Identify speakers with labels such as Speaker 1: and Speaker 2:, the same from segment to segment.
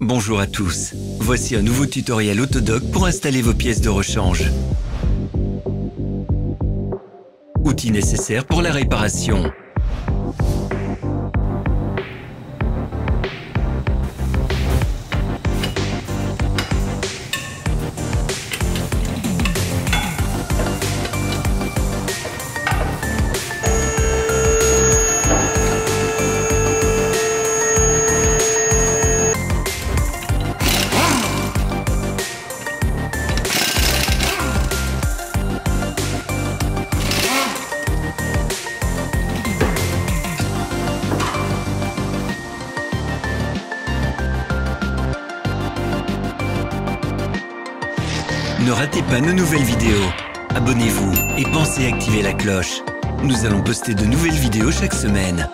Speaker 1: Bonjour à tous, voici un nouveau tutoriel Autodoc pour installer vos pièces de rechange. Outils nécessaires pour la réparation. Ne ratez pas nos nouvelles vidéos. Abonnez-vous et pensez à activer la cloche. Nous allons poster de nouvelles vidéos chaque semaine.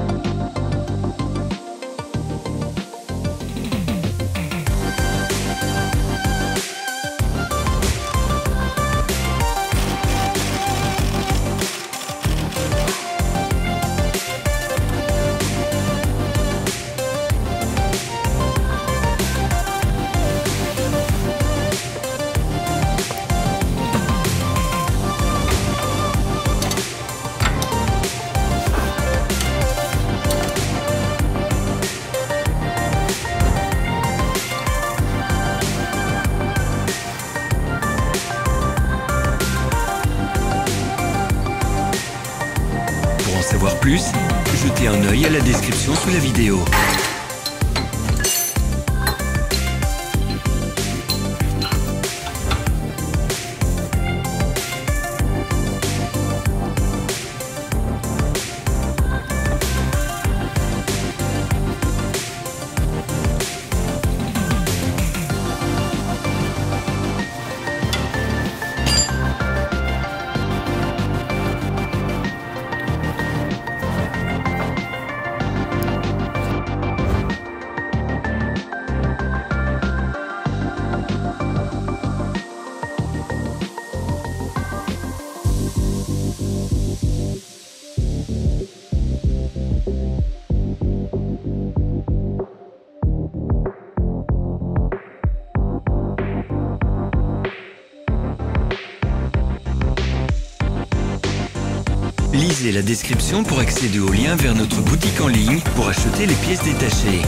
Speaker 1: Pour en savoir plus, jetez un œil à la description sous la vidéo. Lisez la description pour accéder au lien vers notre boutique en ligne pour acheter les pièces détachées.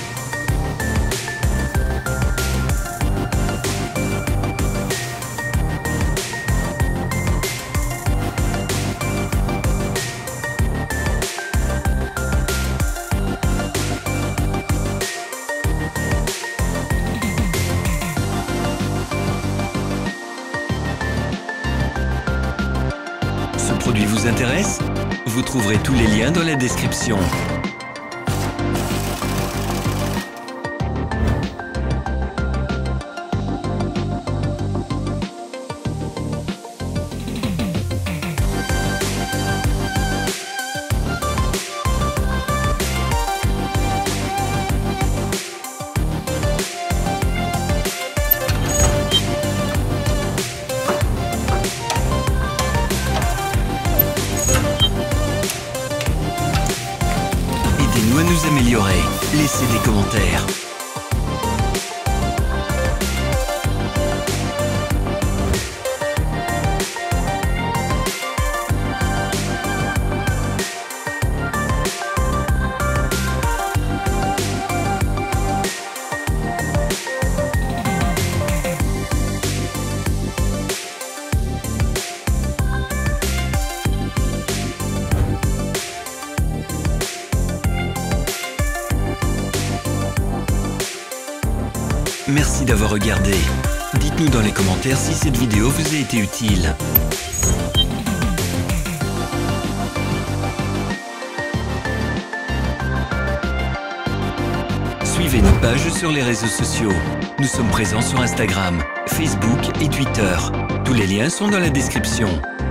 Speaker 1: Ce produit vous intéresse? Vous trouverez tous les liens dans la description. Aidez-nous à nous améliorer. Laissez des commentaires. Merci d'avoir regardé. Dites-nous dans les commentaires si cette vidéo vous a été utile. Suivez nos pages sur les réseaux sociaux. Nous sommes présents sur Instagram, Facebook et Twitter. Tous les liens sont dans la description.